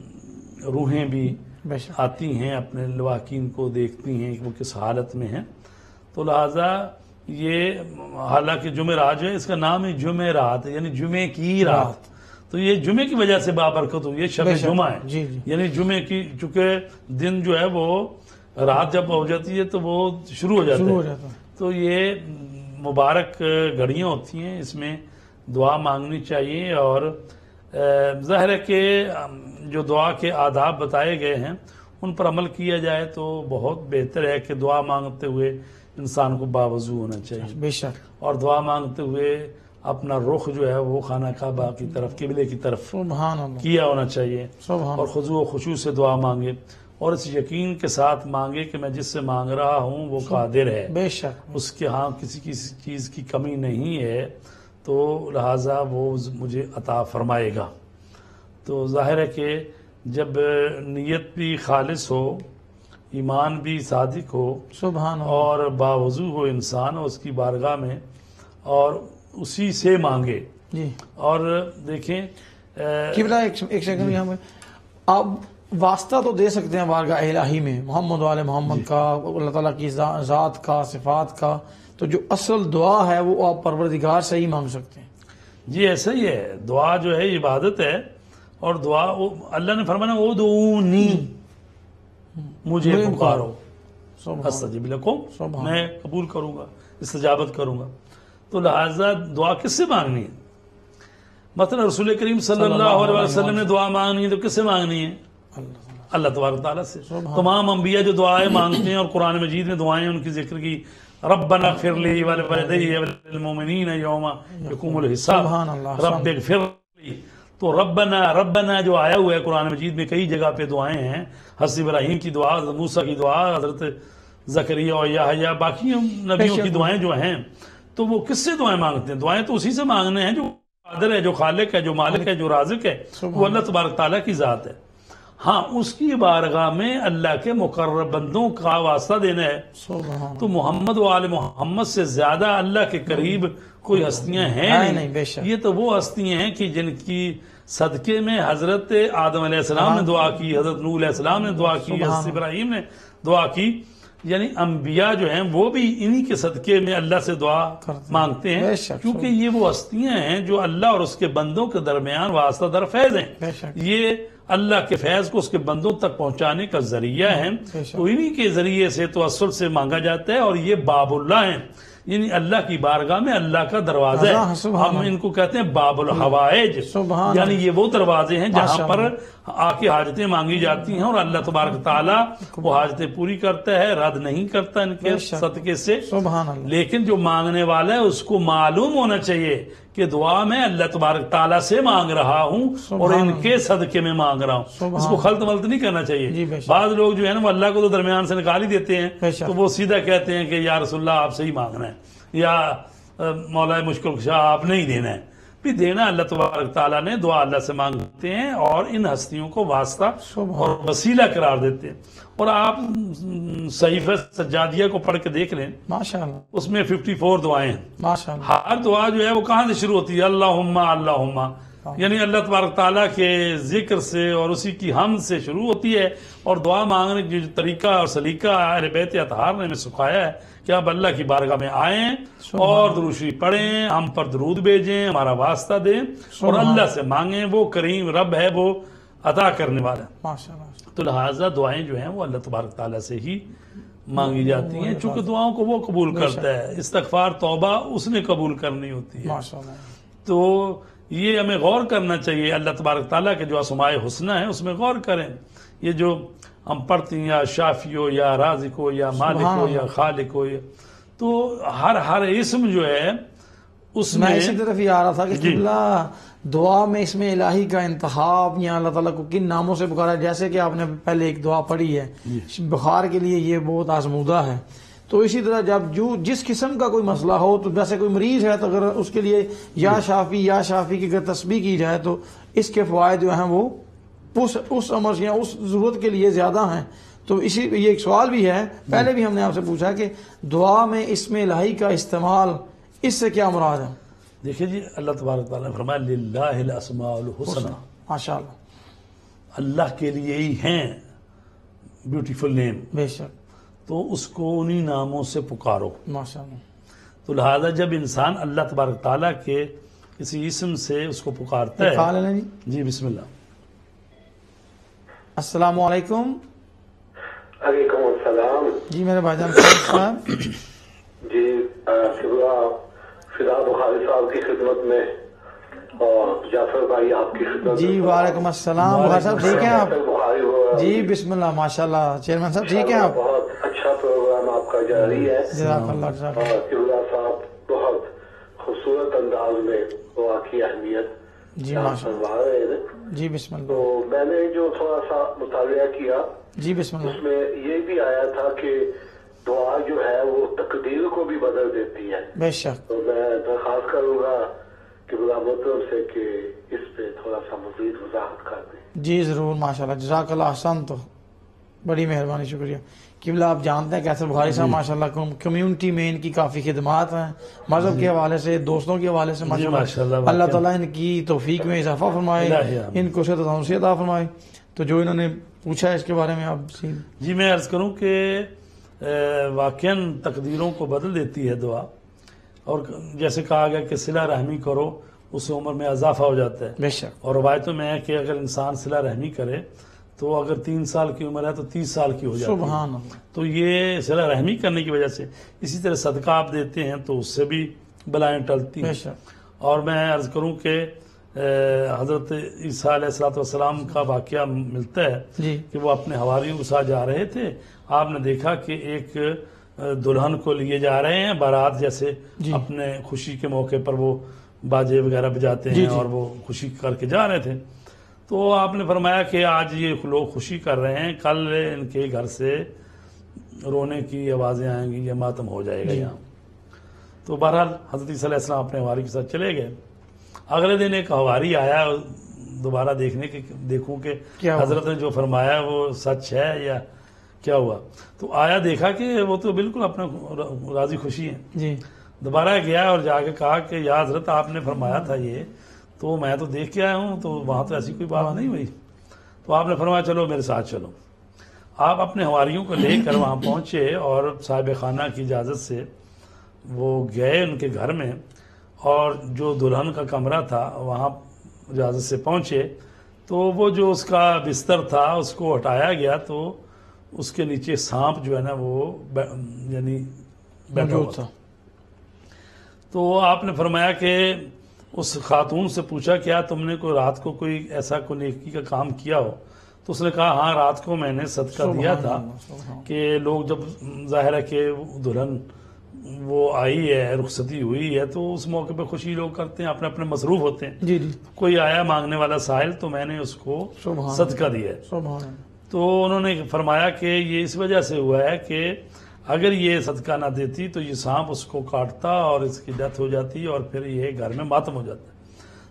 روحیں بھی بے شک آتی ہیں، اپنے لواحقین کو دیکھتی ہیں کہ وہ کس حالت میں ہیں۔ تو لہٰذا یہ حالانکہ جمعرات جو ہے اس کا نام ہے جمعرات، یعنی جمعے کی رات، تو یہ جمعے کی وجہ سے بابرکت ہوئی ہے، شب جمعہ ہے، جی جی یعنی جمعے کی، چونکہ دن جو ہے وہ رات جب ہو جاتی ہے تو وہ شروع ہو جاتا ہے، تو یہ مبارک گھڑیاں ہوتی ہیں، اس میں دعا مانگنی چاہیے، اور ظاہر ہے کہ جو دعا کے آداب بتائے گئے ہیں ان پر عمل کیا جائے تو بہت بہتر ہے کہ دعا مانگتے ہوئے انسان کو باوضو ہونا چاہیے، بے شک، اور دعا مانگتے ہوئے اپنا رخ جو ہے وہ خانہ کعبہ کی طرف، قبلے کی طرف سبحان اللہ کیا ہونا چاہیے، سبحان اور خضوع و خشوع سے دعا مانگے، اور اس یقین کے ساتھ مانگے کہ میں جس سے مانگ رہا ہوں وہ قادر ہے، بے شک، اس کے ہاں کسی چیز کی کمی نہیں ہے، تو لہٰذا وہ مجھے عطا فرمائے گا۔ تو ظاہر ہے کہ جب نیت بھی خالص ہو، ایمان بھی صادق ہو، سبحان اللہ، اور باوضو ہو انسان اس کی بارگاہ میں، اور اسی سے مانگے۔ جی اور دیکھیں قبلہ ایک سیکنڈ یہاں پہ آپ واسطہ تو دے سکتے ہیں بارگاہ الہی میں محمد وال محمد کا، اللہ تعالیٰ کی ذات کا، صفات کا، تو جو اصل دعا ہے وہ آپ پروردگار سے ہی مانگ سکتے ہیں۔ جی ایسا ہی ہے، دعا جو ہے عبادت ہے، اور دعا اللہ نے فرمایا ادعونی، مجھے پکارو استجب لکم، میں قبول کروں گا، استجابت کروں گا۔ تو لہذا دعا کس سے مانگنی ہے؟ مثلا رسول کریم صلی اللہ علیہ وسلم نے دعا مانگنی ہے تو کس سے مانگنی ہے؟ اللہ تبارک تعالیٰ سے۔ تمام انبیاء جو دعائیں مانگتے ہیں، اور قرآن مجید میں دعائیں ان کی ذکر کی، ربنا اغفر لی ولوالدی وللمؤمنین یوم یقوم الحساب، رب اغفر لی۔ تو ربنا جو آیا ہوا ہے قرآن مجید میں کئی جگہ پہ دعائیں ہیں، حضرت ابراہیم کی دعا، حضرت موسیٰ کی دعا، حضرت زکریا اور یحییٰ، باقی نبیوں کی دعائیں جو ہیں، تو وہ کس سے دعائیں مانگتے ہیں؟ دعائیں تو اسی سے مانگنے ہیں جو قادر ہے، جو خالق ہے، جو مالک ہے، جو رازق ہے، وہ اللہ تبارک تعالیٰ کی ذات ہے۔ ہاں اس کی بارگاہ میں اللہ کے مقرب بندوں کا واسطہ دینا ہے، تو محمد و آل محمد سے زیادہ اللہ کے قریب کوئی ہستیاں ہیں نہیں۔ یہ تو وہ ہستیاں ہیں کہ جن کی صدقے میں حضرت آدم علیہ السلام نے دعا کی، حضرت نوح علیہ السلام نے دعا کی، حضرت ابراہیم نے دعا کی، یعنی انبیاء جو ہیں وہ بھی انہی کے صدقے میں اللہ سے دعا مانگتے ہیں، کیونکہ یہ وہ ہستیاں ہیں جو اللہ اور اس کے بندوں کے درمیان واسطہ در فیض ہیں، یہ اللہ کے فیض کو اس کے بندوں تک پہنچانے کا ذریعہ ہیں، تو انہی کے ذریعے سے توسل سے مانگا جاتا ہے، اور یہ باب اللہ ہیں، یعنی اللہ کی بارگاہ میں اللہ کا دروازہ ہے۔ ہم ان کو کہتے ہیں باب الحوائج، یعنی یہ وہ دروازے ہیں جہاں پر آ کے حاجتیں مانگی جاتی ہیں، اور اللہ تبارک تعالیٰ وہ حاجتیں پوری کرتا ہے، رد نہیں کرتا ان کے صدقے سے۔ لیکن جو مانگنے والا ہے اس کو معلوم ہونا چاہیے کہ دعا میں اللہ تبارک تعالیٰ سے مانگ رہا ہوں اور ان کے صدقے میں مانگ رہا ہوں، اس کو خلط ملط نہیں کرنا چاہیے۔ بعض لوگ جو ہے نا وہ اللہ کو تو درمیان سے نکال ہی دیتے ہیں، تو وہ سیدھا کہتے ہیں کہ یا رسول اللہ آپ سے ہی مانگنا ہے، یا مولا مشکل کشا آپ نہیں دینا ہے، بھی دینا اللہ تبارک تعالیٰ نے، دعا اللہ سے مانگتے ہیں، اور ان ہستیوں کو واسطہ اور وسیلہ قرار دیتے ہیں۔ اور آپ صحیفہ سجادیہ کو پڑھ کے دیکھ لیں، ماشاءاللہ اس میں 54 دعائیں ہیں، ماشاءاللہ ہر دعا جو ہے وہ کہاں سے شروع ہوتی ہے؟ اللہم اللہم، یعنی اللہ تبارک تعالیٰ کے ذکر سے اور اسی کی حمد سے شروع ہوتی ہے، اور دعا مانگنے کی جو طریقہ اور سلیقہ اہل بیت اطہار نے ہمیں سکھایا ہے کہ آپ اللہ کی بارگاہ میں آئیں اور درود شریف پڑھیں، ہم پر درود بھیجیں، ہمارا واسطہ دیں اور اللہ سے مانگیں، وہ کریم رب ہے، وہ عطا کرنے والا ہے۔ ماشاءاللہ۔ تو لہٰذا دعائیں جو ہیں وہ اللہ تبارک تعالیٰ سے ہی مانگی جاتی ہیں، چونکہ دعاؤں کو وہ قبول کرتا ہے، استغفار توبہ اس نے قبول کرنی ہوتی ہے۔ ماشاءاللہ۔ تو یہ ہمیں غور کرنا چاہیے، اللہ تبارک تعالیٰ کے جو اسماء حسنی ہیں اس میں غور کریں۔ یہ جو ہم پڑھتے ہیں، یا شافی ہو یا رازق ہو یا مالک ہو یا خالق ہو، تو ہر اسم جو ہے اس میں میں اسی طرف ہی آ رہا تھا کہ قبلہ دعا میں اس میں الہی کا انتخاب یا اللہ تعالیٰ کو کن ناموں سے پکارا، جیسے کہ آپ نے پہلے ایک دعا پڑھی ہے بخار کے لیے، یہ بہت آزمودہ ہے۔ تو اسی طرح جب جس قسم کا کوئی مسئلہ ہو، تو جیسے کوئی مریض ہے تو اگر اس کے لیے یا شافی کی اگر تسبیح کی جائے تو اس کے فوائد جو ہیں وہ اس امر یا اس ضرورت کے لیے زیادہ ہیں۔ تو یہ ایک سوال بھی ہے، پہلے بھی ہم نے آپ سے پوچھا کہ دعا میں اسم الہی کا استعمال، اس سے کیا مراد ہے؟ دیکھیں جی، اللہ تبارک تعالیٰ نے فرمایا للہ الاسماء الحسنی، ماشاءاللہ، اللہ کے لیے ہی ہیں بیوٹیفل نیم، بے شک، تو اس کو انہی ناموں سے پکارو۔ ماشاءاللہ۔ تو لہذا جب انسان اللہ تبارک تعالیٰ کے کسی اسم سے اس کو پکارتا ہے، کال ہے جی۔ جی بسم اللہ۔ السلام علیکم۔ وعلیکم السلام جی میرے بھائی جان صاحب۔ جی، فدا بخاری صاحب کی خدمت میں اور جعفر بھائی آپ کی خدمت جی میں۔ وعلیکم السلام، بخاری صاحب ٹھیک ہیں آپ؟ بخاری ہوا جی بسم اللہ، ماشاءاللہ، چیئرمین صاحب ٹھیک ہیں آپ؟ بہت اچھا پروگرام آپ کا جاری ہے، جزاک اللہ جزاک اللہ۔ اور قبلہ صاحب بہت خوبصورت انداز میں دعا کی اہمیت جی ماشاءاللہ۔ فرما رہے ہیں۔ جی بسم اللہ۔ تو میں نے جو تھوڑا سا مطالعہ کیا، جی بسم اس اللہ۔ میں یہ بھی آیا تھا کہ دعا جو ہے وہ تقدیر کو بھی بدل دیتی ہے۔ بے شک۔ تو میں درخواست کروں گا کہ بلا محترم سے کہ اس پہ تھوڑا سا مزید وضاحت کر دیں۔ جی ضرور، ماشاءاللہ، جزاک اللہ احسن، تو بڑی مہربانی، شکریہ۔ قبلہ آپ جانتے ہیں کیسے بخاری صاحب ماشاءاللہ کمیونٹی میں ان کی کافی خدمات ہیں، مذہب کے حوالے سے، دوستوں کے حوالے سے، ماشاءاللہ اللہ تعالیٰ ان کی توفیق میں اضافہ فرمائے، ان کو صحت و تندرستی عطا فرمائے۔ تو جو انہوں نے پوچھا ہے اس کے بارے میں آپ جی میں عرض کروں کہ واقعاً تقدیروں کو بدل دیتی ہے دعا، اور جیسے کہا گیا کہ صلہ رحمی کرو، اس عمر میں اضافہ ہو جاتا ہے۔ بے شک۔ اور روایتوں میں ہے کہ اگر انسان صلہ رحمی کرے تو اگر 3 سال کی عمر ہے تو 30 سال کی ہو جاتی ہے۔ سبحان اللہ۔ تو یہ صلہ رحمی کرنے کی وجہ سے، اسی طرح صدقہ آپ دیتے ہیں تو اس سے بھی بلائیں ٹلتی ہیں۔ بے شک۔ اور میں عرض کروں کہ حضرت عیسیٰ علیہ السلام کا واقعہ ملتا ہے جی کہ وہ اپنے حواریوں کے ساتھ جا رہے تھے، آپ نے دیکھا کہ ایک دلہن کو لیے جا رہے ہیں بارات جیسے، اپنے خوشی کے موقع پر وہ باجے وغیرہ بجاتے ہیں اور وہ خوشی کر کے جا رہے تھے۔ تو آپ نے فرمایا کہ آج یہ لوگ خوشی کر رہے ہیں، کل ان کے گھر سے رونے کی آوازیں آئیں گی یا ماتم ہو جائے گا یہاں۔ تو بہرحال حضرت عیسیٰ علیہ السلام اپنے حواری کے ساتھ چلے گئے۔ اگلے دن ایک حواری آیا دوبارہ دیکھوں کہ حضرت نے جو فرمایا وہ سچ ہے یا کیا ہوا۔ تو آیا، دیکھا کہ وہ تو بالکل اپنا راضی خوشی ہیں۔ جی دوبارہ گیا اور جا کے کہا کہ یا حضرت آپ نے فرمایا تھا یہ تو میں تو دیکھ کے آیا ہوں، تو وہاں تو ایسی کوئی بات نہیں ہوئی۔ تو آپ نے فرمایا چلو میرے ساتھ چلو۔ آپ اپنے حواریوں کو لے کر وہاں پہنچے اور صاحب خانہ کی اجازت سے وہ گئے ان کے گھر میں، اور جو دلہن کا کمرہ تھا وہاں اجازت سے پہنچے تو وہ جو اس کا بستر تھا اس کو ہٹایا گیا، تو اس کے نیچے سانپ جو ہے نا وہ یعنی بیٹھا ہوا تھا۔ تو آپ نے فرمایا کہ اس خاتون سے پوچھا کیا تم نے کوئی رات کو کوئی ایسا کوئی نیکی کا کام کیا ہو؟ تو اس نے کہا ہاں، رات کو میں نے صدقہ دیا تھا کہ لوگ جب ظاہر ہے کہ دلہن وہ آئی ہے، رخصتی ہوئی ہے، تو اس موقع پہ خوشی لوگ کرتے ہیں، اپنے اپنے مصروف ہوتے ہیں۔ جی جی۔ کوئی آیا مانگنے والا سائل تو میں نے اس کو صدقہ دیا ہے۔ تو انہوں نے فرمایا کہ یہ اس وجہ سے ہوا ہے کہ اگر یہ صدقہ نہ دیتی تو یہ سانپ اس کو کاٹتا اور اس کی ڈیتھ ہو جاتی اور پھر یہ گھر میں ماتم ہو جاتا ہے۔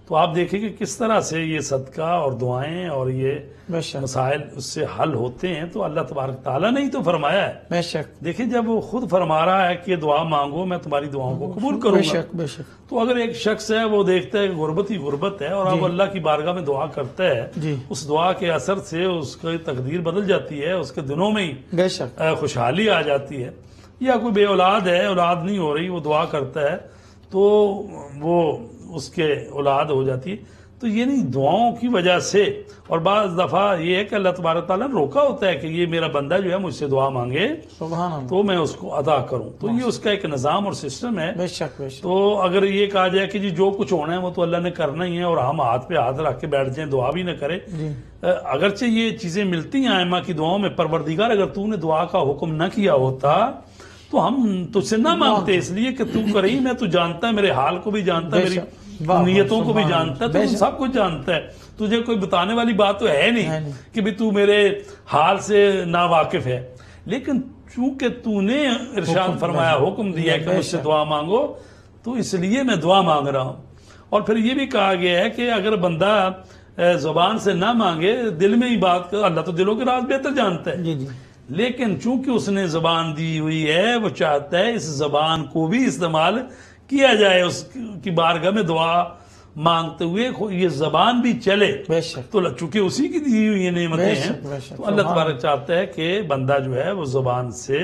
تو آپ دیکھیں کہ کس طرح سے یہ صدقہ اور دعائیں اور یہ بے شک مسائل اس سے حل ہوتے ہیں. تو اللہ تبارک تعالیٰ نے ہی تو فرمایا ہے. بے شک دیکھیں جب وہ خود فرما رہا ہے کہ دعا مانگو میں تمہاری دعاؤں کو قبول کروں بے گا. شک بے شک تو اگر ایک شخص ہے وہ دیکھتا ہے کہ غربت ہی غربت ہے اور اب اللہ کی بارگاہ میں دعا کرتا ہے, جی اس دعا کے اثر سے اس کی تقدیر بدل جاتی ہے, اس کے دنوں میں ہی بے شک خوشحالی آ جاتی ہے. یا کوئی بے اولاد ہے, اولاد نہیں ہو رہی, وہ دعا کرتا ہے تو وہ اس کے اولاد ہو جاتی ہے. تو یہ نہیں دعاؤں کی وجہ سے. اور بعض دفعہ یہ ہے کہ اللہ تبارک تعالیٰ نے روکا ہوتا ہے کہ یہ میرا بندہ جو ہے مجھ سے دعا مانگے سبحان اللہ. تو میں اس کو ادا کروں. تو یہ اس کا ایک نظام اور سسٹم ہے. بے شک بے شک تو اگر یہ کہا جائے کہ جی جو کچھ ہونا ہے وہ تو اللہ نے کرنا ہی ہے اور ہم ہاتھ پہ ہاتھ رکھ کے بیٹھ جائیں دعا بھی نہ کرے, جی اگرچہ یہ چیزیں ملتی ہیں ائمہ کی دعاؤں میں, پروردگار اگر تو نے دعا کا حکم نہ کیا ہوتا تو ہم تجھ سے نہ مانگتے, اس لیے کہ تو کریم ہے, تو جانتا ہے میرے حال کو بھی جانتا ہے, میری نیتوں کو بھی جانتا ہے, تو سب کچھ جانتا ہے. تجھے کوئی بتانے والی بات تو ہے نہیں کہ بھی تو میرے حال سے نا واقف ہے. لیکن چونکہ تو نے ارشاد فرمایا, حکم دیا کہ مجھ سے دعا مانگو, تو اس لیے میں دعا مانگ رہا ہوں. اور پھر یہ بھی کہا گیا ہے کہ اگر بندہ زبان سے نہ مانگے, دل میں ہی بات کر, اللہ تو دلوں کے راز بہتر جانتا ہے. جی جی لیکن چونکہ اس نے زبان دی ہوئی ہے, وہ چاہتا ہے اس زبان کو بھی استعمال کیا جائے اس کی بارگاہ میں دعا مانگتے ہوئے, یہ زبان بھی چلے. بے شک تو چونکہ اسی کی دی ہوئی یہ نعمتیں ہیں, تو اللہ تبارک چاہتا ہے کہ بندہ جو ہے وہ زبان سے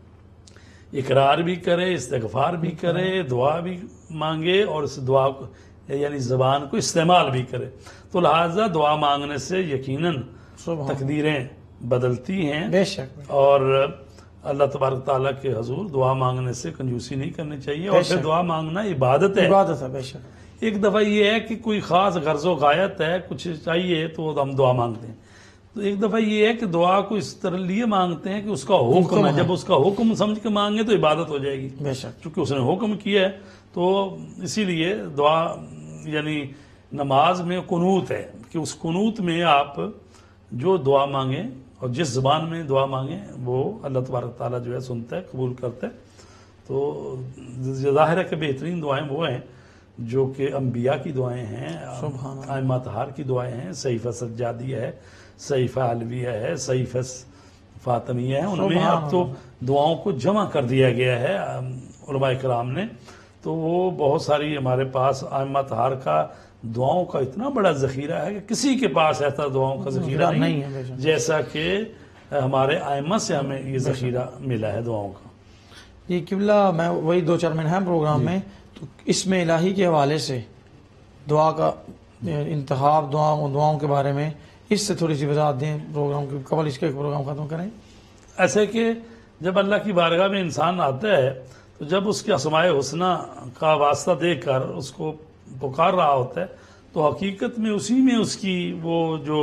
اقرار بھی کرے, استغفار بھی کرے, دعا بھی مانگے اور اس دعا کو یعنی زبان کو استعمال بھی کرے. تو لہٰذا دعا مانگنے سے یقیناً تقدیریں بدلتی ہیں. بے شک اور اللہ تبارک تعالیٰ کے حضور دعا مانگنے سے کنجوسی نہیں کرنی چاہیے. اور پھر دعا مانگنا عبادت ہے. عبادت ہے بے شک. ایک دفعہ یہ ہے کہ کوئی خاص غرض و غایت ہے, کچھ چاہیے تو ہم دعا مانگتے ہیں. تو ایک دفعہ یہ ہے کہ دعا کو اس طرح لیے مانگتے ہیں کہ اس کا حکم ہے, جب اس کا حکم سمجھ کے مانگے تو عبادت ہو جائے گی. بے شک چونکہ اس نے حکم کیا ہے, تو اسی لیے دعا یعنی نماز میں قنوت ہے کہ اس قنوت میں آپ جو دعا مانگیں اور جس زبان میں دعا مانگیں وہ اللہ تبارک تعالیٰ جو ہے سنتا ہے, قبول کرتا ہے. تو ظاہر ہے کہ بہترین دعائیں وہ ہیں جو کہ انبیاء کی دعائیں ہیں, ائمہ طہار کی دعائیں ہیں. صحیفہ سجادیہ ہے, صحیفہ علویہ ہے, صحیفہ فاطمیہ ہے. ان میں اب تو دعاؤں کو جمع کر دیا گیا ہے علماء کرام نے. تو وہ بہت ساری ہمارے پاس ائمہ طہار کا دعاؤں کا اتنا بڑا ذخیرہ ہے کہ کسی کے پاس ایسا دعاؤں کا ذخیرہ نہیں ہے جیسا کہ ہمارے ائمہ سے ہمیں یہ ذخیرہ ملا ہے دعاؤں کا. یہ قبلہ میں وہی 2-4 منٹ ہیں پروگرام میں, تو اس میں الہی کے حوالے سے دعا کا انتخاب, دعاؤں کے بارے میں اس سے تھوڑی سی وضاحت دیں پروگرام کے قبل اس کے پروگرام ختم کریں. ایسے کہ جب اللہ کی بارگاہ میں انسان آتا ہے تو جب اس کے اسماء حسنہ کا واسطہ دے کر اس کو پکار رہا ہوتا ہے تو حقیقت میں اسی میں اس کی وہ جو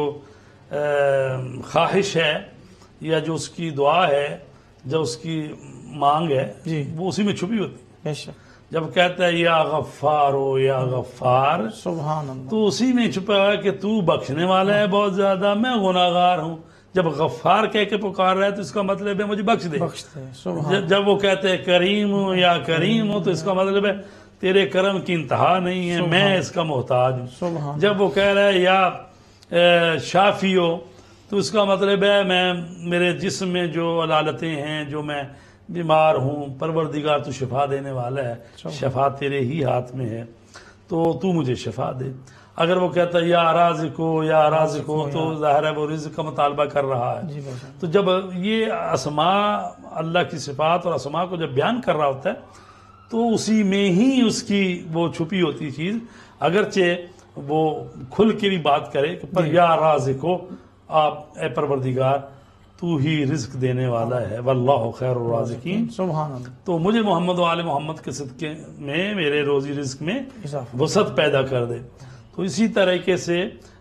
خواہش ہے یا جو اس کی دعا ہے, جو اس کی مانگ ہے, وہ اسی میں چھپی ہوتی ہے. بے شک. جب کہتا ہے یا غفار ہو یا غفار, سبحان اللہ, تو اسی میں چھپا ہے کہ تو بخشنے والا ہے بہت زیادہ, میں گناہگار ہوں. جب غفار کہہ کے پکار رہا ہے تو اس کا مطلب ہے مجھے بخش دے. جب وہ کہتے ہیں کریم ہوں یا کریم ہوں تو اس کا مطلب ہے تیرے کرم کی انتہا نہیں ہے, میں اس کا محتاج ہوں. جب وہ کہہ رہا ہے یا شافی ہو تو اس کا مطلب ہے میں میرے جسم میں جو علالتیں ہیں, جو میں بیمار ہوں, پروردگار تو شفا دینے والا ہے, شفا تیرے ہی ہاتھ میں ہے تو مجھے شفا دے. اگر وہ کہتا ہے یا رازق ہو یا رازق ہو تو ظاہر ہے وہ رزق کا مطالبہ کر رہا ہے. تو جب یہ اسماء اللہ کی صفات اور اسماء کو جب بیان کر رہا ہوتا ہے تو اسی میں ہی اس کی وہ چھپی ہوتی چیز, اگرچہ وہ کھل کے بھی بات کرے کہ پر یا رازق ہو, آپ اے پروردگار تو ہی رزق دینے والا ہے, واللہ خیر الرازقین. سبحان اللہ. تو مجھے محمد و آل محمد کے صدقے میں میرے روزی رزق میں وسعت پیدا کر دے. تو اسی طریقے سے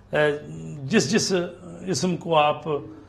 جس اسم کو آپ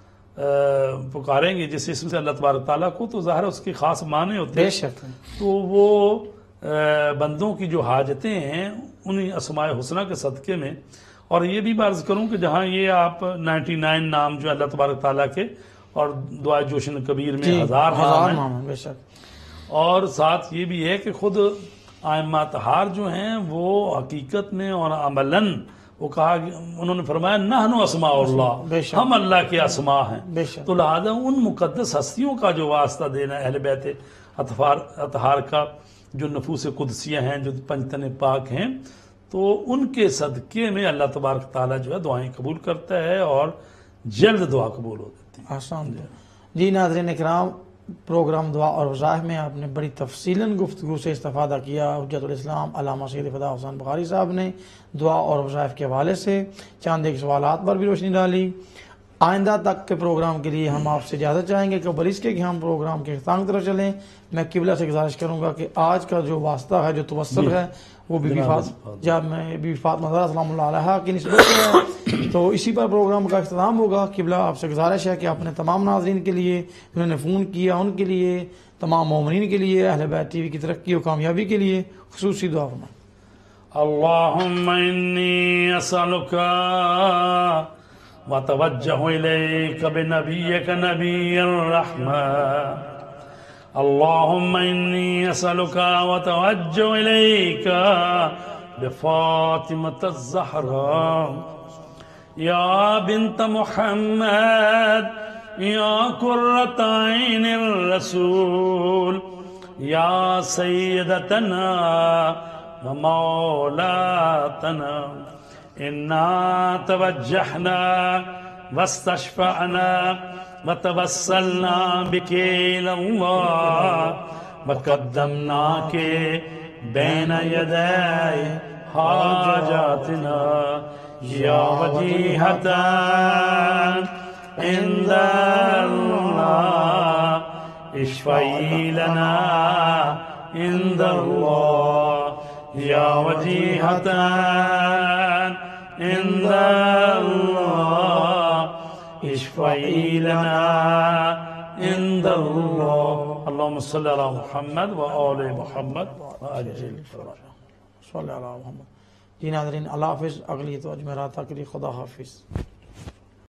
پکاریں گے, جس اسم سے اللہ تبارک تعالیٰ کو, تو ظاہر اس کے خاص معنی ہوتے ہیں. تو وہ بندوں کی جو حاجتیں ہیں انہی اسماء حسنہ کے صدقے میں. اور یہ بھی عرض کروں کہ جہاں یہ آپ 99 نام جو اللہ تبارک تعالیٰ کے, اور دعا جوشن کبیر میں 1000 نام ہیں, بے شک. اور ساتھ یہ بھی ہے کہ خود ائمہ اطہار جو ہیں وہ حقیقت میں اور عملاً وہ کہا، انہوں نے فرمایا نحن اسماء اللہ، ہم اللہ کے اسماء ہیں۔ تو لہذا ان مقدس ہستیوں کا جو واسطہ دینا اہل بیت اطہار کا، جو نفوس قدسیہ ہیں، جو پنجتن پاک ہیں، تو ان کے صدقے میں اللہ تبارک تعالیٰ جو ہے دعائیں قبول کرتا ہے اور جلد دعا قبول ہو جاتی ہے۔ آسان جی ناظرین اکرام، پروگرام دعا اور وظائف میں آپ نے بڑی تفصیلاً گفتگو سے استفادہ کیا۔ حجت الاسلام علامہ سید فدا حسین بخاری صاحب نے دعا اور وظائف کے حوالے سے چاند ایک سوالات پر بھی روشنی ڈالی۔ آئندہ تک کے پروگرام کے لیے ہم آپ سے اجازت چاہیں گے قبل اس کے کہ ہم پروگرام کے اختتام کی طرف چلیں۔ میں قبلہ سے گزارش کروں گا کہ آج کا جو واسطہ ہے، جو توسل ہے، وہ بی بی فاطمہ زہرا سلام اللہ علیہا کی نسبت سے ہے، تو اسی پر پروگرام کا اختتام ہوگا۔ قبلہ آپ سے گزارش ہے کہ اپنے تمام ناظرین کے لیے جنہوں نے فون کیا، ان کے لیے، تمام مومنین کے لیے، اہل بیت ٹی وی کی ترقی و کامیابی کے لیے خصوصی دعا فرمائیں۔ اللہم انی اسألک وتوجہ الیک بنبیک نبی الرحمہ، اللہم انی اسألک وتوجہ الیک بفاطمة الزہراء یا بنت محمد یا قرۃ عین الرسول یا سیدتنا ومولاتنا، انا توجہنا واستشفعنا وتوسلنا بک الی اللہ وقدمناک بین یدی حاجاتنا یا وجیہۃ عند اللہ اشفعی لنا عند اللہ یا وجیہۃ عند اللہ اشفعی لنا عند اللہ۔ اللہم صلی علی محمد و آل محمد وعجل فرجہ۔ صلی اللہ علیہ محمد۔ جی ناظرین، اللہ حافظ، اگلی تو جمعرات تک کے لیے خدا حافظ۔